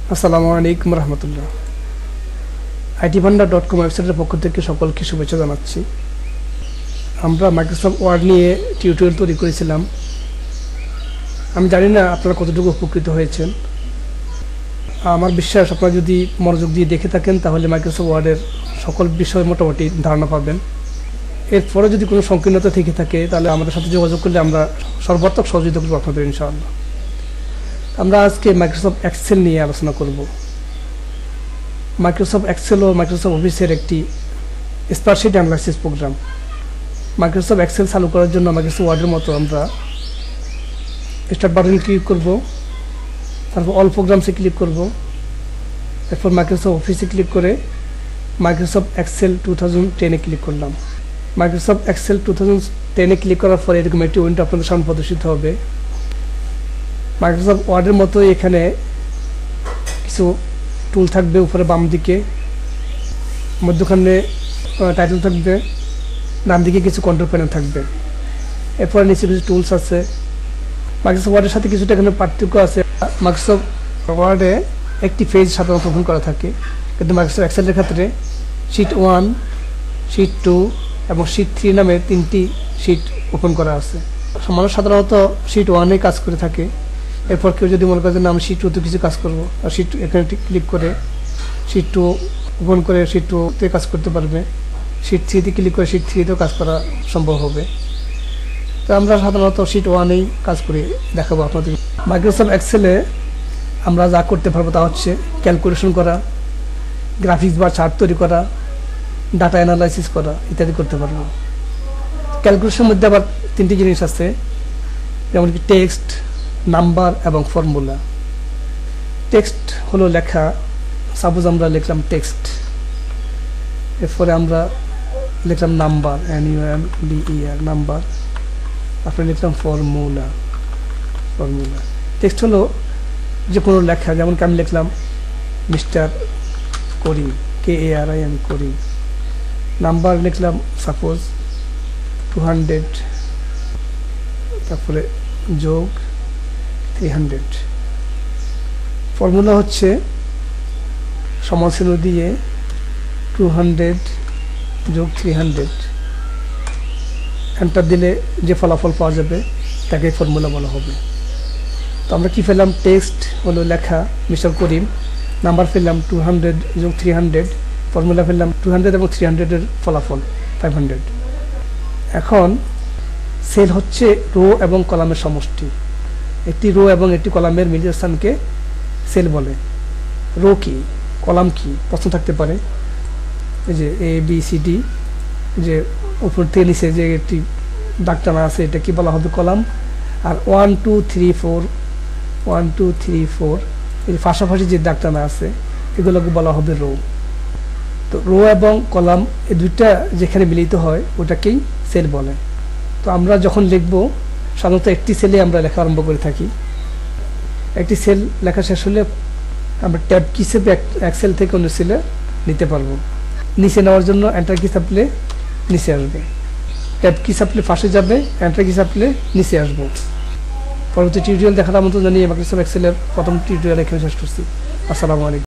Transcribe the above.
আসসালামু আলাইকুম রহমতুল্লাহ। itbandar.com ওয়েবসাইটের পক্ষ থেকে সকলকে শুভেচ্ছা জানাচ্ছি। আমরা মাইক্রোসফট ওয়ার্ড নিয়ে টিউটোরিয়াল তৈরি করেছিলাম। আমি জানি না আপনারা কতটুকু উপকৃত হয়েছেন। আমার বিশ্বাস আপনারা যদি মনোযোগ দিয়ে দেখে থাকেন তাহলে মাইক্রোসফট ওয়ার্ডের সকল বিষয় মোটামুটি ধারণা পাবেন। এরপরে যদি কোনো সংকীর্ণতা থেকে থাকে তাহলে আমাদের সাথে যোগাযোগ করলে আমরা সর্বাত্মক সহযোগিতা করব আপনাদের ইনশাআল্লাহ। আমরা আজকে মাইক্রোসফট এক্সেল নিয়ে আলোচনা করব। মাইক্রোসফট এক্সেল ও মাইক্রোসফট অফিসের একটি spreadsheet analysis program. Microsoft Excel চালু করার জন্য মাইক্রোসফট ওয়ার্ডের মতো আমরা স্টার্ট বাটনে ক্লিক করব, তারপর অল প্রোগ্রামসে ক্লিক করব, এরপর মাইক্রোসফট অফিসে ক্লিক করে মাইক্রোসফট এক্সেল 2010-এ ক্লিক করলাম। মাইক্রোসফট এক্সেল 2010-এ ক্লিক করার পরে এরকম একটি উইন্ডো আপনাদের সামনে প্রদর্শিত হবে। মাইক্রোসফট ওয়ার্ডের মতো এখানে কিছু টুল থাকবে, উপরে বাম দিকে, মধ্যখানে টাইটেল থাকবে, ডান দিকে কিছু কন্ট্রোল প্যানেল থাকবে, এরপরে নিচে কিছু টুলস আছে। মাইক্রোসফট ওয়ার্ডের সাথে কিছুটা এখানে পার্থক্য আছে। মাইক্রোসফট ওয়ার্ডে একটি পেজ সাধারণত ওপেন করা থাকে, কিন্তু মাইক্রোসফট এক্সেলের ক্ষেত্রে শীট 1, শীট 2 এবং শীট 3 নামে 3টি শীট ওপেন করা আছে। মানুষ সাধারণত শীট 1-এ কাজ করে থাকে। এরপর কেউ যদি মনে করে যে আমি শীট 2-তে কিছু কাজ করবো, আর শীট এখানে ক্লিক করে শীট 2 ওপেন করে শীট 2-তে কাজ করতে পারবে। শীট 3-তে ক্লিক করে শীট 3-তেও কাজ করা সম্ভব হবে। তো আমরা সাধারণত শীট 1-এই কাজ করে দেখাবো আপনাদের। মাইক্রোসফট এক্সেলে আমরা যা করতে পারবো তা হচ্ছে ক্যালকুলেশন করা, গ্রাফিক্স বা চার্ট তৈরি করা, ডাটা অ্যানালাইসিস করা ইত্যাদি করতে পারবো। ক্যালকুলেশনের মধ্যে আবার 3টি জিনিস আছে, যেমন কি টেক্সট, নাম্বার এবং ফর্মুলা। টেক্সট হলো লেখা, সাপোজ আমরা লিখলাম টেক্সট, এরপরে আমরা লিখলাম নাম্বার, NUMBER নাম্বার, তারপরে লিখলাম ফর্মুলা। টেক্সট হলো যে কোনো লেখা, যেমন কি আমি লিখলাম mister Karim, KARIM Karim. Number লিখলাম সাপোজ 200, তারপরে যোগ 300। ফর্মুলা হচ্ছে সমানচিহ্ন দিয়ে 200 যোগ 300 এন্টার দিলে যে ফলাফল পাওয়া যাবে তাকে ফর্মুলা বলা হবে। তো আমরা কি পেলাম? টেক্সট হলো লেখা মিস্টার করিম, নাম্বার পেলাম 200 যোগ 300, ফর্মুলা পেলাম 200 এবং 300-এর ফলাফল 500। এখন সেল হচ্ছে রো এবং কলামের সমষ্টি। একটি রো এবং একটি কলামের মিলিত স্থানকে সেল বলে। রো কি, কলাম কি প্রশ্ন থাকতে পারে। এই যে ABCD, যে উপর থেকে নিচে যে একটি দাগ টানা আছে, এটা কি বলা হবে? কলাম। আর 1 2 3 4 এই পাশাপাশি যে দাগ টানা আছে এগুলোকে বলা হবে রো। তো রো এবং কলাম এই দুইটা যেখানে মিলিত হয় ওটাকেই সেল বলে। তো আমরা যখন লিখব সাধারণত একটি সেলে আমরা লেখা আরম্ভ করে থাকি। একটি সেল লেখা শেষ হলে আমরা ট্যাব কি চেপে এক সেল থেকে অন্য সেলে নিতে পারবো। নিচে নেওয়ার জন্য এন্টার কি চাপলে নিচে আসবে, ট্যাব কি চাপলে পাশে যাবে, এন্টার কি চাপলে নিচে আসবো। পরবর্তী টিউটোরিয়াল দেখার আমন্ত্রণ জানিয়ে মাইক্রোসফট এক্সেলের প্রথম টিউটোরিয়াল এখানে শেষ করছি। আসসালামু আলাইকুম।